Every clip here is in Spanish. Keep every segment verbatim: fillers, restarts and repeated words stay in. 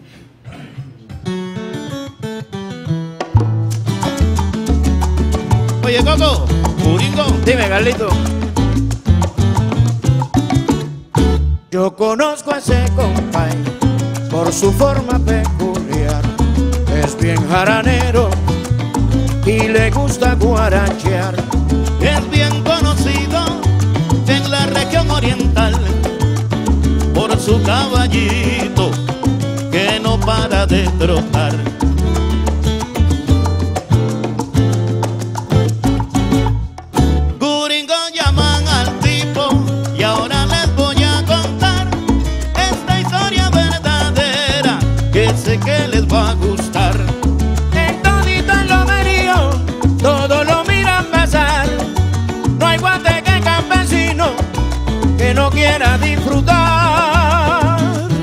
Oye, Coco, Curingo. Dime, Carlito. Yo conozco a ese compay por su forma peculiar. Es bien jaranero y le gusta guarachear. Es bien conocido en la región oriental por su caballito que no para de trotar. Curingo llaman al tipo y ahora les voy a contar esta historia verdadera que sé que les va a gustar. En todito el lomerío todos lo miran pasar. No hay guateque campesino que no quiera disfrutar.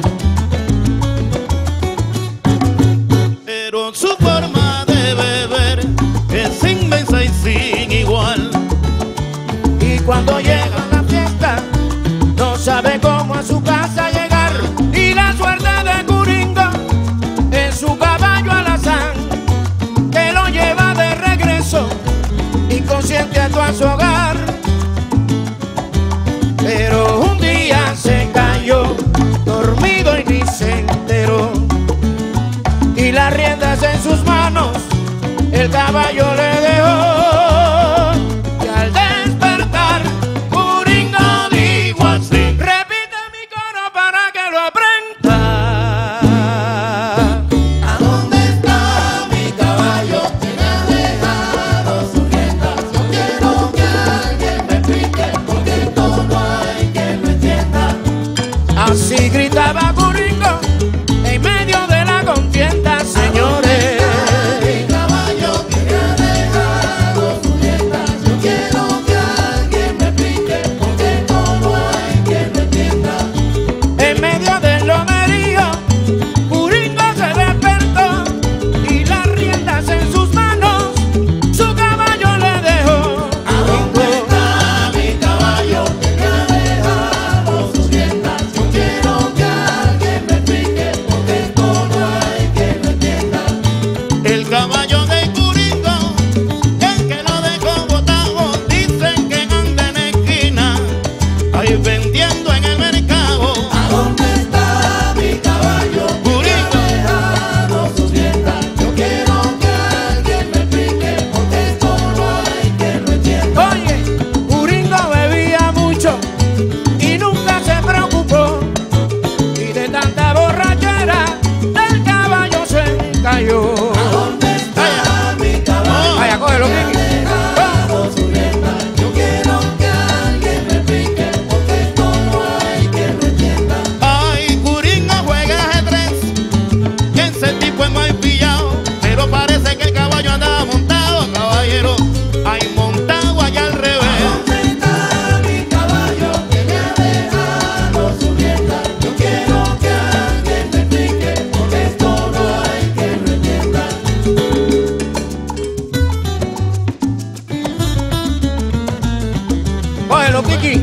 Pero su forma de beber es inmensa y sin igual. Y cuando llega a la fiesta no sabe cómo a su casa llegar. Y la suerte de Curingo es su caballo alazán, que lo lleva de regreso inconsciente a todo su hogar. Pero un día se cayó dormido y ni se enteró, y las riendas en sus manos el caballo le dejó. Y al despertar Curingo dijo así, repite mi coro para que lo aprenda. ¿A dónde está mi caballo que me ha dejado sus riendas? Yo quiero que alguien me explique, porque esto no hay quien lo entienda. Así gritaba Curingo en medio de la contienda, señores. Mi caballo que me ha dejado sus riendas. Yo quiero que alguien me explique, porque esto no hay quien lo entienda. En medio del lomerío Curingo se despertó, y las riendas en sus manos su caballo le dejó. ¿A dónde está mi caballo que me ha dejado sus riendas? Yo quiero que alguien me explique, porque esto no hay quien lo entienda. El caballo de Curingo, el que lo dejó botado, dicen que anda en esquina, ahí vendiendo en el mercado. ¿A dónde está mi caballo que me ha dejado sus riendas? Yo quiero que alguien me explique, porque esto no hay quien lo entienda. Oye, Curingo bebía mucho y nunca se preocupó, y de tanta borrachera del caballo se cayó. ¿A dónde está mi caballo Vaya, cógelo, que me ha Kiki. dejado sus riendas? Yo quiero que alguien me explique, porque esto no hay quien lo entienda. Ay, Curingo juega ajedrez, que ese tipo es muy pillado, pero parece que el caballo andaba montado, caballero, ay, montado allá al revés. ¿Dónde está mi caballo que me ha dejado sus riendas? Yo quiero que alguien me explique, porque esto no hay quien lo entienda. Cógelo, Kiki.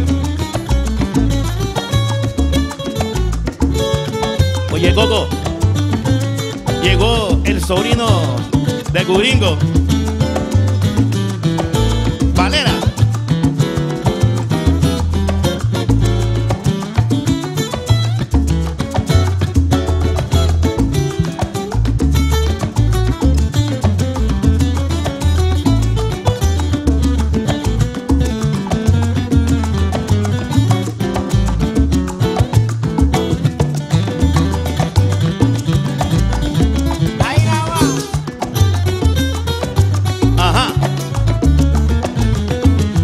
Oye, Coco, llegó el sobrino de Curingo, Valera. Ahí la va. Ajá.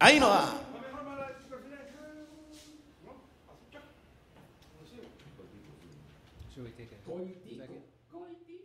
Ahí no va. Should we take a second?